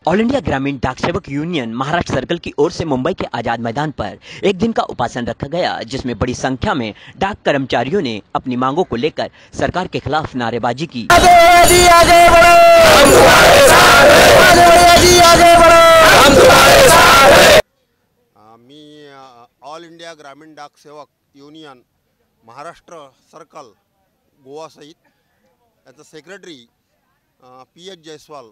All India ग्रामीण डाक सेवक यूनियन महाराष्ट्र सर्कल की ओर से मुंबई के आजाद मैदान पर एक दिन का उपासन रखा गया, जिसमें बड़ी संख्या में डाक कर्मचारियों ने अपनी मांगों को लेकर सरकार के खिलाफ नारेबाजी की। मी ऑल इंडिया ग्रामीण डाक सेवक युनियन महाराष्ट्र सर्कल गोवा सहित याचा सेक्रेटरी PH जयस्वाल,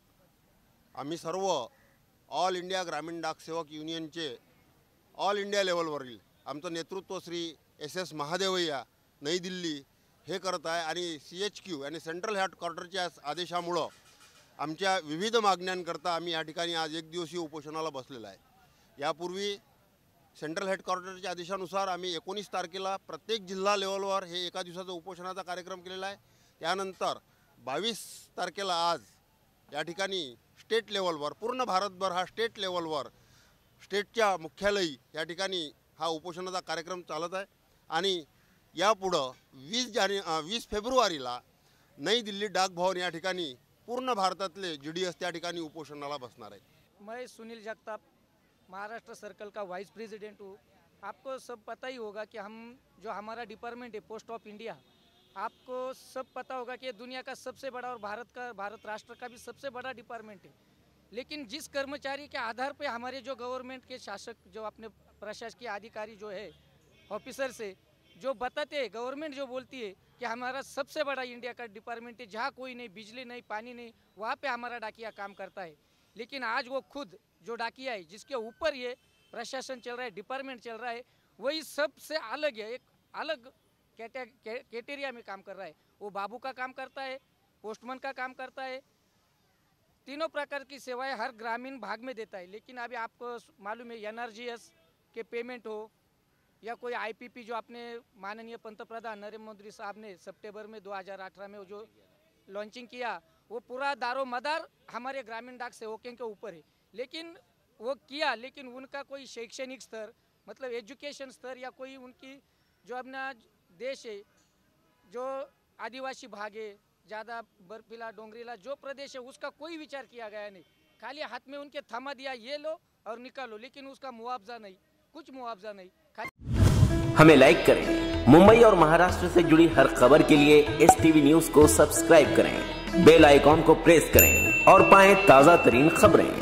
आम्ही सर्व ऑल इंडिया ग्रामीण डाक सेवक युनियनचे ऑल इंडिया लेवलवरील आमचं नेतृत्व श्री SS महादेवय्या नई दिल्ली हे करत आहे आणि CHQ आणि सेंट्रल हेडक्वार्टरच्या आदेशामुळे आमच्या विविध मागण्यांकरता आम्ही या ठिकाणी आज एक दिवसीय उपोषणाला बसलेला आहे। यापूर्वी सेंट्रल हेडक्वार्टरच्या आदेशानुसार आम्ही 19 तारखेला प्रत्येक जिल्हा लेवलवर हे एका दिवसाचा उपोषणाचा कार्यक्रम केलेला आहे। त्यानंतर 22 तारखेला आज या ठिकाणी स्टेट लेवलवर पूर्ण भारतभर हा स्टेट लेवलवर स्टेटच्या मुख्यालयी या ठिकाणी हा उपोषणाचा कार्यक्रम चालत आहे आणि यापुढे 20 फेब्रुवारीला नई दिल्ली डाक भवन या ठिकाणी पूर्ण भारतातले GDS त्या ठिकाणी उपोषणाला बसणार आहेत। मैं सुनील जगताप महाराष्ट्र सर्कल का वाइस प्रेसिडेंट हूँ। आपको सब पता ही होगा कि हम जो हमारा डिपार्टमेंट है पोस्ट ऑफ इंडिया, आपको सब पता होगा कि दुनिया का सबसे बड़ा और भारत राष्ट्र का भी सबसे बड़ा डिपार्टमेंट है। लेकिन जिस कर्मचारी के आधार पे हमारे जो गवर्नमेंट के शासक जो अपने प्रशासकीय अधिकारी जो है ऑफिसर से जो बताते हैं, गवर्नमेंट जो बोलती है कि हमारा सबसे बड़ा इंडिया का डिपार्टमेंट है, जहाँ कोई नहीं, बिजली नहीं, पानी नहीं, वहाँ पे हमारा डाकिया काम करता है। लेकिन आज वो खुद जो डाकिया है जिसके ऊपर ये प्रशासन चल रहा है, डिपार्टमेंट चल रहा है, वही सबसे अलग है, एक अलग कैटेरिया में काम कर रहा है। वो बाबू का काम करता है, पोस्टमैन का काम करता है, तीनों प्रकार की सेवाएं हर ग्रामीण भाग में देता है। लेकिन अभी आपको मालूम है NRGS के पेमेंट हो या कोई IPP जो आपने माननीय पंतप्रधान नरेंद्र मोदी साहब ने सितंबर में 2018 में जो लॉन्चिंग किया, वो पूरा दारोमदार हमारे ग्रामीण डाक सेवकों के ऊपर है। लेकिन वो किया, लेकिन उनका कोई शैक्षणिक स्तर मतलब एजुकेशन स्तर या कोई उनकी जो अपना देश है जो आदिवासी भाग है, ज़्यादा बर्फीला डोंगरीला जो प्रदेश है, उसका कोई विचार किया गया नहीं। खाली हाथ में उनके थमा दिया, ये लो और निकालो, लेकिन उसका मुआवजा नहीं, कुछ मुआवजा नहीं। हमें लाइक करें। मुंबई और महाराष्ट्र से जुड़ी हर खबर के लिए STV न्यूज को सब्सक्राइब करें, बेल आइकॉन को प्रेस करें और पाएं ताजा तरीन खबरें।